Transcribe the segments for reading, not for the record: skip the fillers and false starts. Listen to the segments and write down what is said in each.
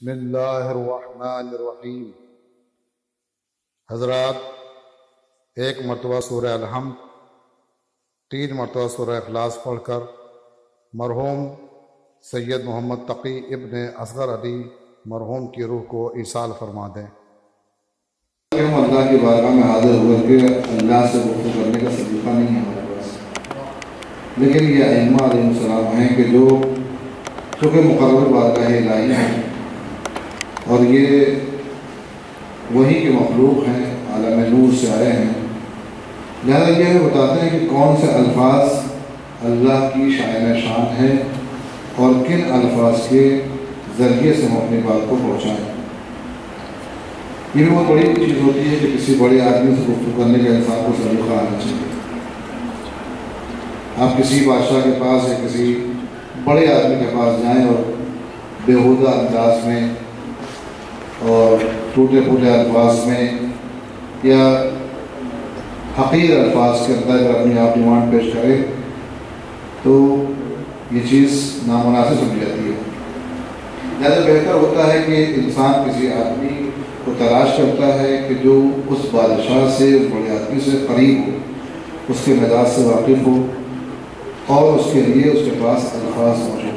بسم اللہ الرحمن الرحیم۔ حضرات، ایک مرتبہ سورہ الحمد، 3 مرتبہ سورہ اخلاص پڑھ کر مرحوم سید محمد تقی ابن اصغر علی مرحوم کی روح کو ایصال فرما دیں۔ ہم اللہ کی بارگاہ میں حاضر ہو کر کے اللہ سے گفتگو کرنے کا سلیقہ نہیں ہے ہمارے پاس، لیکن یہ ائمہ علیہ السلام ہیں کہ جو چونکہ مقرر بارگاہ الہی ہیں اور یہ وہی کے مخلوق ہیں، عالم نور سے آئے ہیں، لہذا یہ ہمیں بتاتے ہیں کہ کون سے الفاظ اللہ کی شائن شان ہیں اور کن الفاظ کے ذریعے سے ہم اپنی بات کو پہنچائیں۔ یہ بھی بہت بڑی چیز ہوتی ہے کہ کسی بڑے آدمی سے گفتگو کرنے کا انسان کو سلیقہ آنا چاہیے۔ آپ کسی بادشاہ کے پاس یا کسی بڑے آدمی کے پاس جائیں اور بیہودہ انداز میں اور ٹوٹے پھوٹے الفاظ میں یا حقیر الفاظ کے اندر اگر اپنی آپ ڈیمانڈ پیش کریں تو یہ چیز نامناسب سمجھی جاتی ہے۔ لہٰذا بہتر ہوتا ہے کہ انسان کسی آدمی کو تلاش کرتا ہے کہ جو اس بادشاہ سے، اس بڑے آدمی سے قریب ہو، اس کے مزاج سے واقف ہو اور اس کے لیے اس کے پاس الفاظ موجود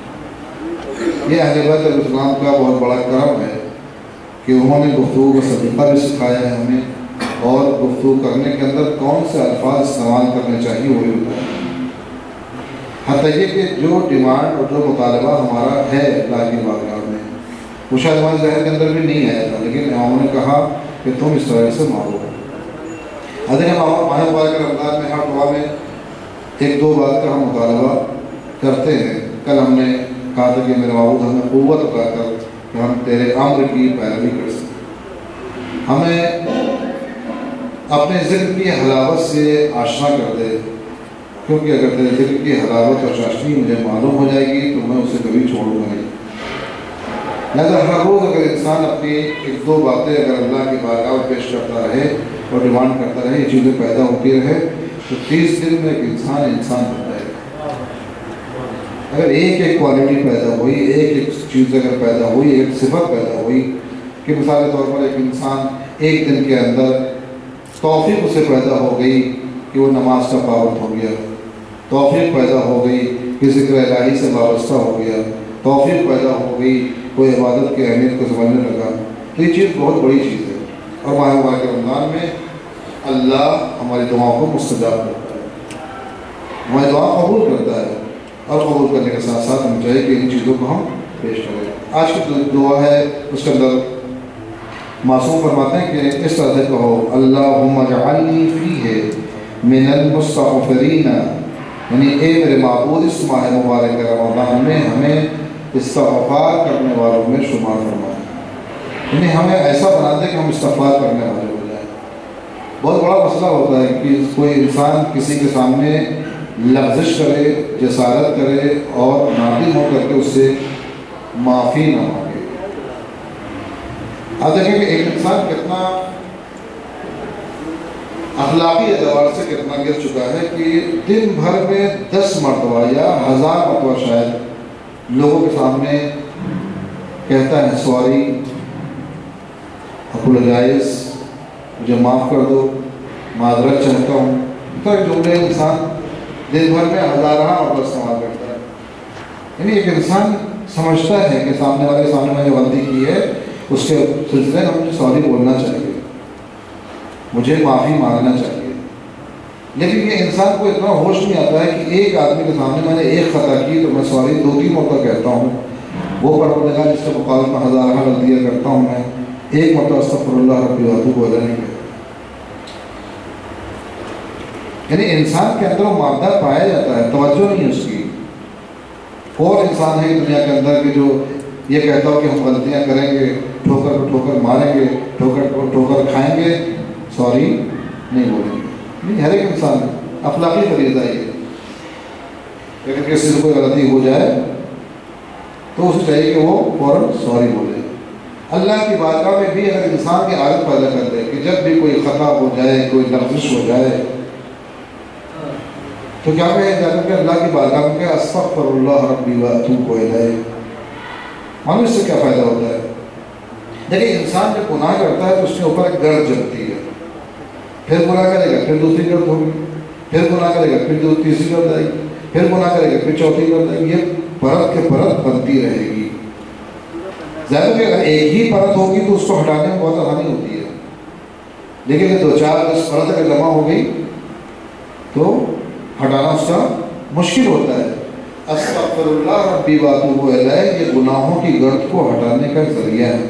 ہوں۔ یہ اہل بیت علیہ السلام کا بہت بڑا کرم ہے کہ انہوں نے گفتگو کا سلیقہ بھی سکھایا ہے ہمیں، اور گفتگو کرنے کے اندر کون سے الفاظ استعمال کرنے چاہیے وہ بھی بتایا۔ حتیٰ یہ کہ جو ڈیمانڈ اور جو مطالبہ ہمارا ہے اللہ کی بارگاہ میں، وہ شاید ہمارے ذہن کے اندر بھی نہیں آیا تھا، لیکن اماموں نے کہا کہ تم اس طرح سے مانگو۔ حضرت ماہ مبارک رمضان میں ہر دعا میں 1-2 بات کا ہم مطالبہ کرتے ہیں۔ کل ہم نے کہا تھا کہ میرے معبود ہمیں قوت عطا کر کہ ہم تیرے امر کی پیروی کر سکیں، ہمیں اپنے ذکر کی حلاوت سے آشنا کر دے، کیونکہ اگر تیرے ذکر کی حلاوت اور چاشنی مجھے معلوم ہو جائے گی تو میں اسے کبھی چھوڑوں گا نہیں۔ لہٰذا ہر روز اگر انسان اپنی 1-2 باتیں اگر اللہ کی بارگاہ میں پیش کرتا رہے اور ڈیمانڈ کرتا رہے، یہ چیزیں پیدا ہوتی رہے تو 30 دن میں ایک انسان بن جائے گا۔ اگر ایک کوالٹی پیدا ہوئی، ایک چیز اگر پیدا ہوئی، ایک صفت پیدا ہوئی کہ مثال کے طور پر ایک انسان ایک دن کے اندر توفیق اسے پیدا ہو گئی کہ وہ نماز کا پابند ہو گیا، توفیق پیدا ہو گئی کہ ذکر الہی سے وابستہ ہو گیا، توفیق پیدا ہو گئی کوئی عبادت کی اہمیت کو سمجھنے لگا، تو یہ چیز بہت بڑی چیز ہے۔ اور ماہ مبارک رمضان میں اللہ ہماری دعاؤں کو مستجاب کرتا ہے، ہماری دعا قبول کرتا ہے، اور قبول کرنے کے ساتھ ساتھ ہم چاہیے کہ ان چیزوں کو ہم پیش کریں۔ آج کی دعا ہے اس کے اندر معصوم فرماتے ہیں کہ اس طرح سے کہو: اللہم اجعلنی فیہ من المستغفرین، یعنی اے میرے معبود اس ماہ مبارک رمضان میں ہمیں استغفار کرنے والوں میں شمار فرمائیں، یعنی ہمیں ایسا بنا دے کہ ہم استغفار کرنے والے ہو جائیں۔ بہت بڑا مسئلہ ہوتا ہے کہ کوئی انسان کسی کے سامنے لغزش کرے، جسارت کرے اور نادم ہو کر کے اس سے معافی نہ مانگے۔ آپ دیکھیں کہ ایک انسان کتنا اخلاقی اعتبار سے کتنا گر چکا ہے کہ دن بھر میں 10 مرتبہ یا 1000 مرتبہ شاید لوگوں کے سامنے کہتا ہے سوری، اپولوجائز، مجھے معاف کر دو، معذرت چاہتا ہوں، تو جملے انسان دن بھر میں ہزارہ مرتبہ استعمال کرتا ہے۔ یعنی ایک انسان سمجھتا ہے کہ سامنے والے سامنے میں جو غلطی کی ہے اس کے سلسلے میں مجھے سوری بولنا چاہیے، مجھے معافی مانگنا چاہیے، لیکن یہ انسان کو اتنا ہوش نہیں آتا ہے کہ ایک آدمی کے سامنے میں نے ایک خطا کی تو میں سوری 2-3 مرتبہ کہتا ہوں، وہ پروردگار جس کے مقابلے میں ہزارہ غلطیاں کرتا ہوں میں ایک مرتبہ استغفر اللہ ربی واتوب الیہ نہیں کہتا۔ یعنی انسان کے اندر وہ مادہ پایا جاتا ہے، توجہ نہیں اس کی۔ اور انسان ہے دنیا کے اندر کہ جو یہ کہتا ہو کہ ہم غلطیاں کریں گے، ٹھوکر کو ٹھوکر ماریں گے، ٹھوکر کو ٹھوکر کھائیں گے، سوری نہیں بولیں گے۔ نہیں، ہر ایک انسان اخلاقی فریضہ یہ ہے، لیکن کسی سے کوئی غلطی ہو جائے تو اسے چاہیے کہ وہ فوراً سوری بولے۔ اللہ کی بارگاہ میں بھی اگر انسان کی عادت پیدا کر دے کہ جب بھی کوئی خطا ہو جائے، کوئی لغزش ہو جائے تو کیا کہے جا کر کے اللہ کی بارگاہ میں کہ استغفر اللہ ربی واتوب الیہ، معلوم اس سے کیا فائدہ ہوتا ہے؟ دیکھیں انسان جب گناہ کرتا ہے تو اس کے اوپر ایک گرد جمتی ہے، پھر گناہ کرے گا پھر دوسری گرد ہوگی، پھر گناہ کرے گا پھر تیسری گرد آئے گی، پھر گناہ کرے گا پھر چوتھی گرد آئے گی، یہ پرت کے پرت بنتی رہے گی۔ ظاہر کہ اگر ایک ہی پرت ہوگی تو اس کو ہٹانے میں بہت آسانی ہوتی ہے، لیکن 2-4-10 پرت اگر جمع ہو گئی تو ہٹانا اس کا مشکل ہوتا ہے۔ استغفر اللہ ربی واتوب الیہ یہ گناہوں کی گرد کو ہٹانے کا ذریعہ ہے۔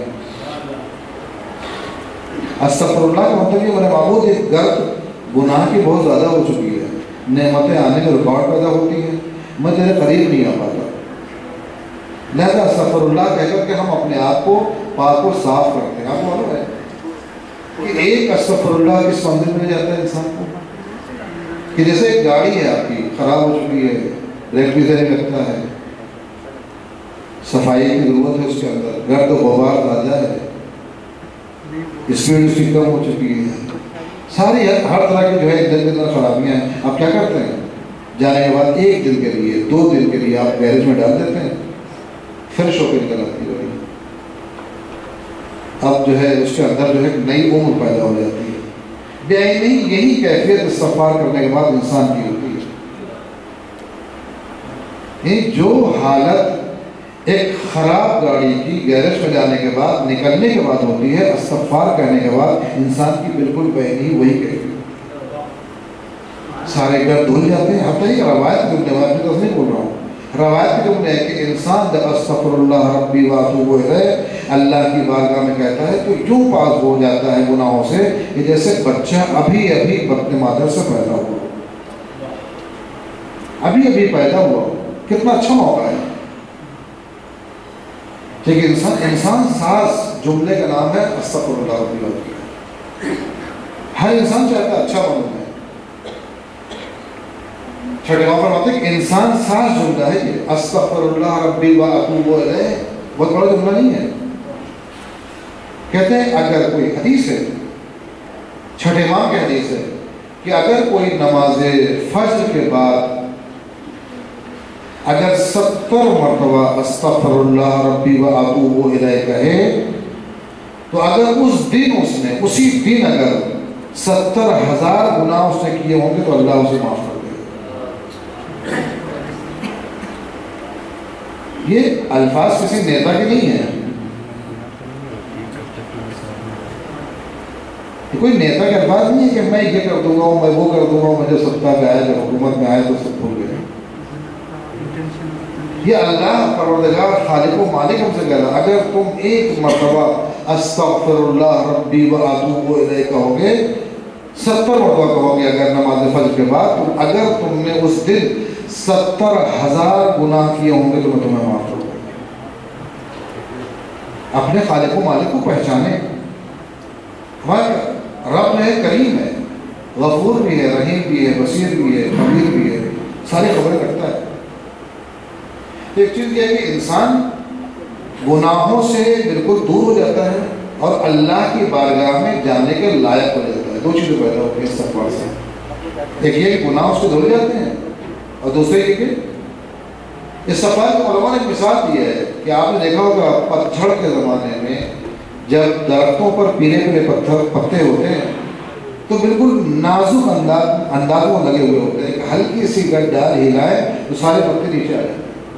استغفر اللہ کا مطلب یہ میرے معبود ایک گرد گناہ کی بہت زیادہ ہو چکی ہے، نعمتیں آنے میں رکاوٹ پیدا ہوتی ہیں، میں تیرے قریب نہیں آ پاتا، لہذا استغفر اللہ کہہ کر کے ہم اپنے آپ کو پاک و صاف کرتے ہیں۔ آپ کو معلوم ہے کہ ایک استغفر اللہ کس منزل میں جاتا ہے انسان کو، کہ جیسے ایک گاڑی ہے آپ کی خراب ہو چکی ہے، ریٹ بھی زیادہ لگتا ہے، صفائی کی ضرورت ہے، اس کے اندر گرد و غبار زیادہ ہے، اسپیڈ اس کی کم ہو چکی ہے، ساری ہر طرح کی جو ہے انجن کے اندر خرابیاں ہیں، آپ کیا کرتے ہیں؟ جانے کے بعد 1 دن کے لیے 2 دن کے لیے آپ گیرج میں ڈال دیتے ہیں، فریش ہو کے نکل آتی ہے، اب جو ہے اس کے اندر جو ہے نئی عمر پیدا ہو جاتی ہے۔ نہیں یہی کیفیت استغفار کرنے کے بعد انسان کی ہوتی ہے۔ جو حالت ایک خراب گاڑی کی گیرج میں جانے کے بعد نکلنے کے بعد ہوتی ہے، استغفار کرنے کے بعد انسان کی بالکل بہنی وہی کیفیت، سارے گھر دھل جاتے ہیں۔ حتیٰ یہ روایت میں نہیں بول رہا ہوں، روایت میں ہے کہ انسان جب استغفر اللہ ربی واتوب الیہ اللہ کی بارگاہ میں کہتا ہے تو یوں پاک ہو جاتا ہے گناہوں سے کہ جیسے بچہ ابھی ابھی بطن مادر سے پیدا ہوا، ابھی پیدا ہوا۔ کتنا اچھا موقع ہے، ٹھیک ہے۔ انسان ساز جملے کا نام ہے استغفر اللہ ربی واتوب الیہ، ہر انسان چاہتا ہے اچھا معلوم ہے۔ چھٹے وہاں پر آتے کہ انسان ساز جملہ ہے یہ، استغفر اللہ ربی واتوب الیہ، بہت بڑا جملہ نہیں ہے۔ کہتے ہیں اگر کوئی حدیث ہے، چھٹے ماہ کی حدیث ہے کہ اگر کوئی نماز فجر کے بعد اگر 70 مرتبہ استغفر اللہ ربی واتوب الیہ کہے تو اگر اس دن اس نے اسی دن اگر 70,000 گناہ اس نے کیے ہوں گے تو اللہ اسے معاف کر دے گا۔ یہ الفاظ کسی نیتا کے نہیں ہیں، کوئی نیتا کے الفاظ نہیں ہے کہ میں یہ کر دوں گا میں وہ کر دوں گا، مجھے ستا پہ آئے جب حکومت میں آئے تو سب بھول گئے۔ یہ اللہ پروردگار خالق و مالک ہم سے کہہ رہا، اگر تم 1 مرتبہ استغفر اللہ ربی واتوب الیہ کہو گے، 70 مرتبہ کہو گے اگر نماز فجر کے بعد، تو اگر تم نے اس دن 70,000 گناہ کیے ہوں گے تو میں تمہیں معاف کروں گا۔ اپنے خالق و مالک کو پہچانے، ہمارا رب ہے، کریم ہے، غفور بھی ہے، رحیم بھی ہے، بصیر بھی ہے، خبیر بھی ہے، ساری خبریں کرتا ہے۔ ایک چیز یہ ہے کہ انسان گناہوں سے بالکل دور ہو جاتا ہے اور اللہ کی بارگاہ میں جانے کے لائق ہو جاتا ہے۔ 2 چیزیں پیدا ہوتی ہیں استغفار سے، ایک یہ کہ گناہ اس سے دھل جاتے ہیں، اور دوسرے یہ کہ استغفار کے علماء نے ایک مثال دی ہے کہ آپ نے دیکھا ہوگا پتجھڑ کے زمانے میں جب درختوں پر پیلے پیلے پتے ہوتے ہیں تو بالکل نازک اندازوں میں لگے ہوئے ہوتے ہیں کہ ہلکی سی ڈال ہلائے تو سارے پتے نیچے آ جاتے ہیں۔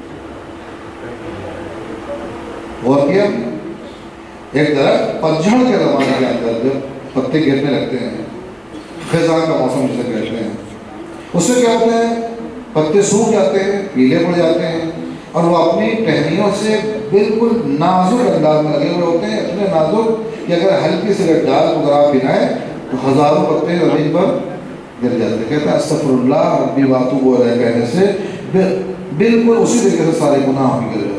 اور کیا ایک درخت پتجھڑ کے زمانے کے اندر جب پتے گرنے لگتے ہیں، خزاں کا موسم جسے کہتے ہیں، اس سے کیا ہوتا ہے؟ پتے سوکھ جاتے ہیں، پیلے پڑ جاتے ہیں، اور وہ اپنی ٹہنیوں سے بالکل نازک انداز میں لگے ہوئے ہوتے ہیں، اتنے نازک کہ اگر ہلکی سے ڈال کو اگر آپ ہلائیں تو ہزاروں پتے زمین پر گر جاتے ہیں۔ کہتے ہیں استغفر اللہ ربی واتوب الیہ کہنے سے بالکل اسی طریقے سے سارے گناہ بھی گر جاتے ہیں،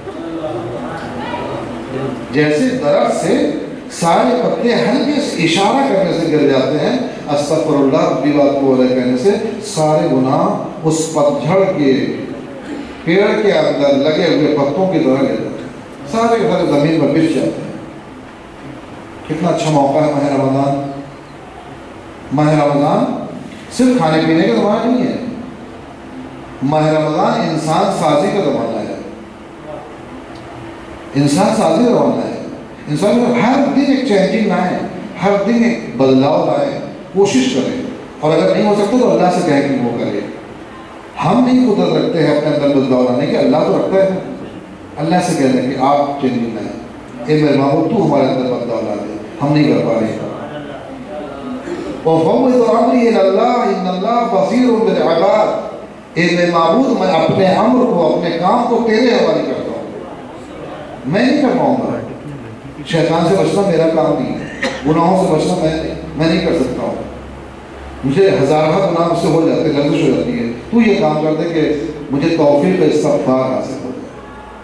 جیسے درخت سے سارے پتے ہلکے سے اشارہ کرنے سے گر جاتے ہیں، استغفر اللہ ربی واتوب الیہ کہنے سے سارے گناہ اس پتجھڑ کے پیڑ کے اندر لگے ہوئے پتوں کی طرح گر جاتے ہیں، سارے کے سارے زمین پر بچھ جاتے ہیں۔ کتنا اچھا موقع ہے ماہ رمضان۔ ماہ رمضان صرف کھانے پینے کا زمانہ نہیں ہے، ماہ رمضان انسان سازی کا زمانہ ہے۔ انسان سازی روانہ ہے، انسان ہر دن ایک چینجنگ لائیں، ہر دن ایک بدلاؤ لائیں، کوشش کریں، اور اگر نہیں ہو سکتا تو اللہ سے کہیں کہ وہ کرے۔ ہم نہیں قدرت رکھتے ہیں اپنے اندر بدلاؤ لانے کی، اللہ تو رکھتا ہے۔ اللہ سے کہہ دیں کہ آپ چینجنگ لائیں، اے میرے معبود تو ہمارے اندر بدلاؤ لا دے، ہم نہیں کر پا رہے۔ وَفَوِّضُ أَمْرِي إِلَى اللَّهِ إِنَّ اللَّهَ بَصِيرٌ بِالْعِبَادِ، اے میرے معبود میں اپنے امر کو، اپنے کام کو تیرے حوالے کرتا ہوں، میں نہیں کر پاؤں گا۔ شیطان سے بچنا میرا کام نہیں ہے، گناہوں سے بچنا میں نہیں کر سکتا ہوں، مجھے ہزارہ گناہ مجھ سے ہو جاتے، لرزش ہو جاتی ہے، تو یہ کام کر دے کہ مجھے توفیق استغفار حاصل ہو جائے۔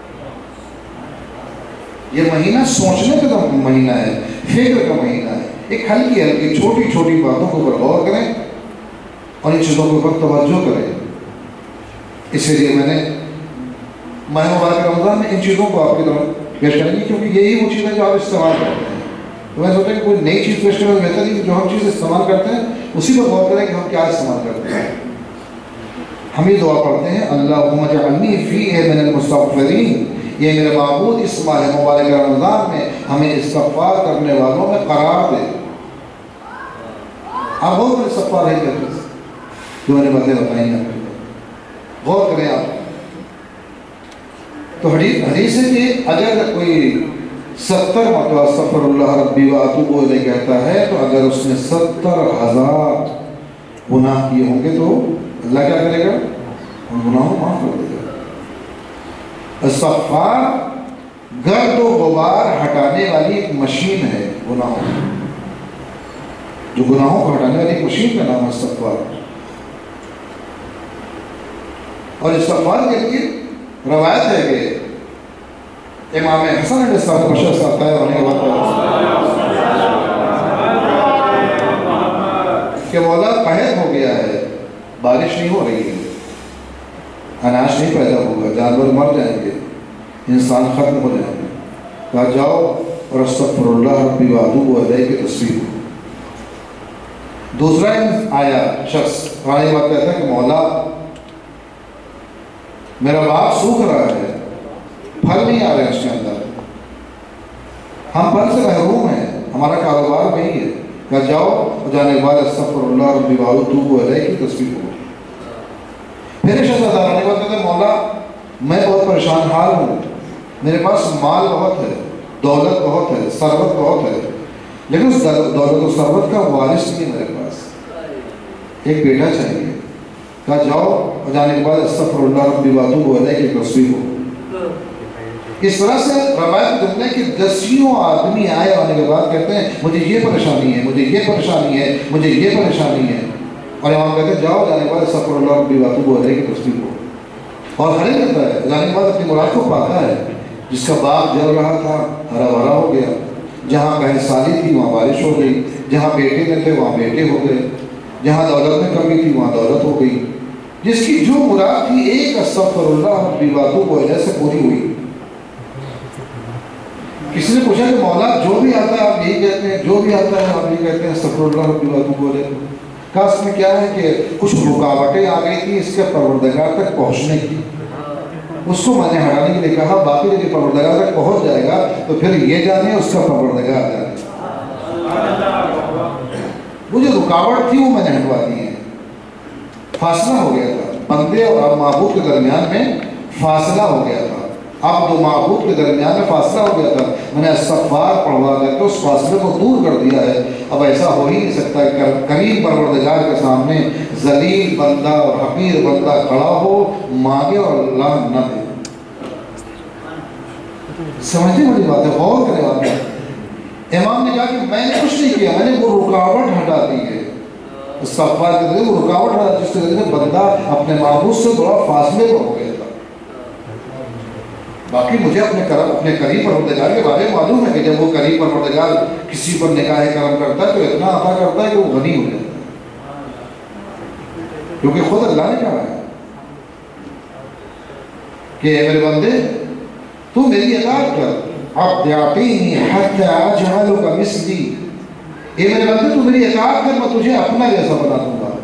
یہ مہینہ سوچنے کا مہینہ ہے، فکر کا مہینہ ہے، ایک ہلکی ہلکی چھوٹی چھوٹی باتوں کو پر غور کریں اور ان چیزوں کے اوپر توجہ کریں۔ اسی لیے میں نے ماہ مبارک رمضان میں ان چیزوں کو آپ کی طرف پیش کریں گی، کیونکہ یہی وہ چیز ہے جو آپ استعمال کرتے ہیں۔ تو میں سوچا کہ کوئی نئی چیز پیش کرنا بہتر نہیں، جو ہم چیز استعمال کرتے ہیں اسی پر غور کریں کہ ہم کیا استعمال کرتے ہیں۔ ہم یہ دعا پڑھتے ہیں، اللہم اجعلنی فیہ من المستغفرین، یہ میرے معبود اس ماہ مبارک رمضان میں ہمیں استغفار کرنے والوں میں قرار دے۔ آپ غور کریں، استغفار نہیں کرتے جو میں نے باتیں بتائی ہیں، غور کریں آپ۔ تو حدیث ہے کہ اگر کوئی 70 مرتبہ استغفر اللہ ربی و اتوب الیہ کہتا ہے تو اگر اس نے 70,000 گناہ کیے ہوں گے تو اللہ کیا کرے گا؟ ان گناہوں کو معاف کر دے گا۔ استغفار گرد و غبار ہٹانے والی ایک مشین ہے، گناہوں جو گناہوں کو ہٹانے والی ایک مشین کا نام ہے استغفار۔ اور استغفار کے لیے روایت ہے کہ امام حسن علیہ السلام بشر صاحب طے ہونے کے بعد کہ مولا قحط ہو گیا ہے، بارش نہیں ہو رہی ہے، اناج نہیں پیدا ہوگا، جانور مر جائیں گے، انسان ختم ہو جائیں گے، کہا جاؤ اور استغفر اللہ ربی و اتوب الیہ کی تصویر ہو۔ دوسرا آیا شخص قرآن بات کہتا ہے کہ مولا میرا باغ سوکھ رہا ہے، پھل نہیں آ رہے اس کے اندر، ہم پھل سے محروم ہیں، ہمارا کاروبار نہیں ہے، کہ جاؤ اور جانے کے بعد استغفر اللہ ربی و اتوب الیہ کی تصویر ہو۔ پھر شخص نے بات کہتا ہے مولا میں بہت پریشان حال ہوں، میرے پاس مال بہت ہے، دولت بہت ہے، ثروت بہت ہے، لیکن اس دولت و ثروت کا وارث نہیں میرے پاس، ایک بیٹا چاہیے، کہا جاؤ اور جانے کے بعد استغفر اللہ ربی و اتوب الیہ کی تصویر ہو۔ اس طرح سے روایت جملے کہ 10 آدمی آئے ہونے کے بعد کہتے ہیں مجھے یہ پریشانی ہے، مجھے یہ پریشانی ہے، مجھے یہ پریشانی ہے، اور امام کہتے ہیں جاؤ جانے کے بعد استغفر اللہ ربی و اتوب الیہ کی تصویر ہو۔ اور ہر ایک کہتا ہے جانے کے بعد اپنی مراد کو پاتا ہے، جس کا باغ جل رہا تھا ہرا بھرا ہو گیا، جہاں قحط سالی تھی وہاں بارش ہو گئی، جہاں بیٹے نہ تھے وہاں بیٹے ہو گئے، جہاں دولت میں کمی تھی وہاں دولت ہو گئی، جس کی جو مراد تھی ایک استغفر اللہ ربی و اتوب الیہ سے پوری ہوئی۔ کسی نے پوچھا کہ مولا جو بھی آتا ہے آپ یہی کہتے ہیں، جو بھی آتا ہے آپ یہی کہتے ہیں استغفر اللہ ربی و اتوب الیہ، کہا اس میں کیا ہے کہ کچھ رکاوٹیں آ گئی تھی اس کے پروردگار تک پہنچنے کی، اس کو میں نے ہٹانے کے لیے کہا، باقی جب پروردگار تک پہنچ جائے گا تو پھر یہ جانے اس کا پروردگار جانے۔ وہ جو رکاوٹ تھی وہ میں نے ہٹوا دی ہے، فاصلہ ہو گیا تھا بندے اور معبود کے درمیان میں، فاصلہ ہو گیا تھا، اب دو معبود کے درمیان میں فاصلہ ہو گیا تھا، میں نے استغفار پڑھوا کر کے اس فاصلے کو دور کر دیا ہے۔ اب ایسا ہو ہی نہیں سکتا کہ کریم پروردگار کے سامنے ذلیل بندہ اور حقیر بندہ کھڑا ہو، مانگے اور اللہ نہ دے۔ سمجھتے بڑی بات ہے، غور کرے بات ہے۔ امام نے کہا کہ میں نے کچھ نہیں کیا، میں نے وہ رکاوٹ ہٹا دی ہے، استغفار کے ذریعے وہ رکاوٹ ہٹا جس کے ذریعے بندہ اپنے معبود سے بڑا فاصلے پر ہو گیا تھا۔ باقی مجھے اپنے قریب پروردگار کے بارے میں معلوم ہے کہ جب وہ قریب پروردگار کسی پر نگاہ کرم کرتا ہے تو اتنا عطا کرتا ہے کہ وہ غنی ہو جاتا ہے، کیونکہ خود اللہ نے کہا ہے کہ اے میرے بندے تو میری اطاعت کر، عبد اعطینی حتی اجعلک مثلی، اے میرے بندے تو میری اطاعت کر میں تجھے اپنا جیسا بنا دوں گا۔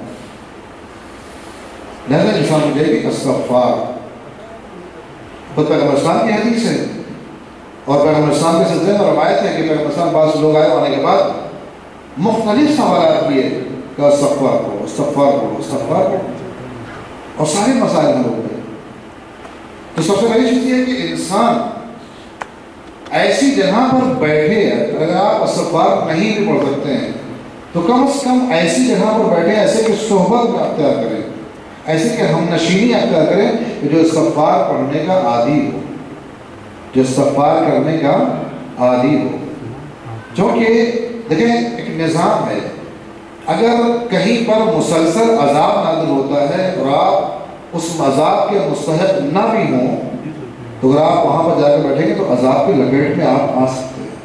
لہذا جیسا مجھے بھی استغفار، پیغمبر اسلام کی حدیث ہے اور پیغمبر اسلام کے سلسلے میں روایت ہے کہ پیغمبر اسلام بعض لوگ آئے ہونے کے بعد مختلف سوالات کیے کہ استغفار کرو استغفار کرو استغفار کرو، اور سارے مسائل حل ہو گئے۔ تو سب سے بڑی چیز یہ ہے کہ انسان ایسی جگہ پر بیٹھے، اگر آپ استغفار نہیں بھی پڑھ سکتے ہیں تو کم از کم ایسی جگہ پر بیٹھے، ایسے کہ صحبت میں اختیار کریں، ایسے کہ ہم نشینی اختیار کریں کہ جو استغفار پڑھنے کا عادی ہو، جو استغفار کرنے کا عادی ہو۔ چونکہ دیکھیں ایک نظام ہے، اگر کہیں پر مسلسل عذاب نازل ہوتا ہے اور آپ اس عذاب کے مستحق نہ بھی ہوں، تو اگر آپ وہاں پر جا کے بیٹھیں گے تو عذاب کی لپیٹ میں آپ آ سکتے ہیں۔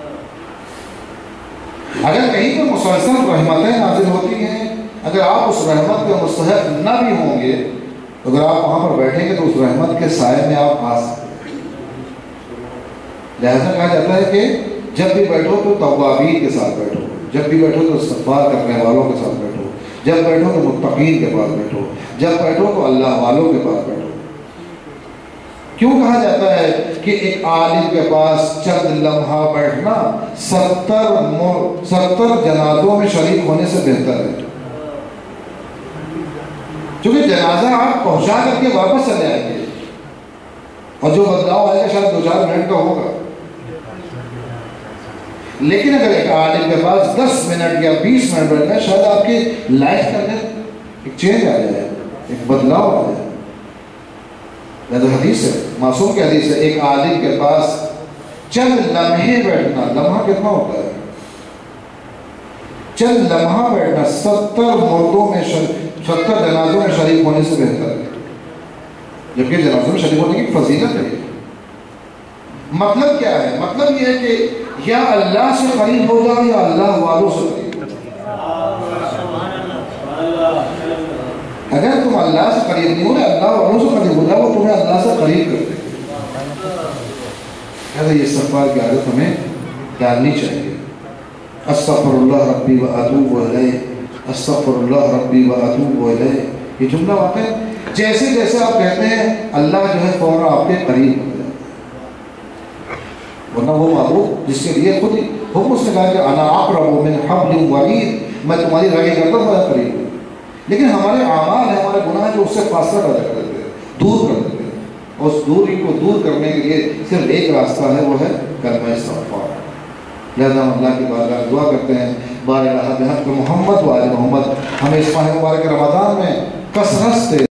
اگر کہیں پر مسلسل رحمتیں نازل ہوتی ہیں، اگر آپ اس رحمت کے مستحق نہ بھی ہوں گے، تو اگر آپ وہاں پر بیٹھیں گے تو اس رحمت کے سائے میں آپ آ سکتے ہیں۔ لہذا کہا جاتا ہے کہ جب بھی بیٹھو تو توابین کے ساتھ بیٹھو، جب بھی بیٹھو تو استغفار کرنے والوں کے ساتھ بیٹھو، جب بیٹھو تو متقین کے پاس بیٹھو، جب بیٹھو تو اللہ والوں کے پاس بیٹھو۔ کیوں کہا جاتا ہے کہ ایک عالم کے پاس چند لمحہ بیٹھنا 70 جنازوں میں شریک ہونے سے بہتر ہے؟ کیونکہ جنازہ آپ پہنچا کر کے واپس چلے آئیں گے، اور جو بدلاؤ آئے گا شاید 2-4 منٹ کا ہوگا، لیکن اگر ایک عالم کے پاس 10 منٹ یا 20 منٹ بیٹھنا ہے، شاید آپ کی لائف کے اندر ایک چینج آ جائے، ایک بدلاؤ آ جائے۔ یہ تو حدیث ہے، معصوم کی حدیث ہے، ایک عالم کے پاس چند لمحے بیٹھنا، لمحہ کتنا ہوتا ہے؟ چند لمحہ بیٹھنا 70 جنازوں میں شریک ہونے سے بہتر ہے، جبکہ جنازوں میں شریک ہونے کی فضیلت ہے۔ مطلب کیا ہے؟ مطلب یہ ہے کہ یا اللہ سے قریب ہو جاؤ یا اللہ والوں سے قریب ہو جاؤ۔ اگر تم اللہ سے قریب نہیں ہو رہے، اللہ والوں سے قریب ہو جاؤ، وہ تمہیں اللہ سے قریب کر دیں گے۔ لہٰذا یہ استغفار کی عادت ہمیں ڈالنی چاہیے۔ استغفر اللہ ربی و اتوب الیہ، استغفر اللہ ربی و اتوب الیہ، یہ جملہ واقع ہے جیسے جیسے آپ کہتے ہیں اللہ جو ہے فوراً آپ کے قریب ہو جاتا ہے، ورنہ وہ معبود جس کے لیے خود ہی حکم اس نے کہا کہ انا اقرب من حبل ورید، میں تمہاری رگے کرتا ہوں، میں قریب ہوں۔ لیکن ہمارے اعمال ہیں، ہمارے گناہ جو اس سے فاصلہ پیدا کر دیتے ہیں، دور کر دیتے ہیں، اور اس دوری کو دور کرنے کے لیے صرف ایک راستہ ہے، وہ ہے کلمہ استغفار۔ لہذا ہم اللہ کی بارگاہ دعا کرتے ہیں بارگاہ بحق محمد و آل محمد ہمیں اس ماہ مبارک رمضان میں کثرت سے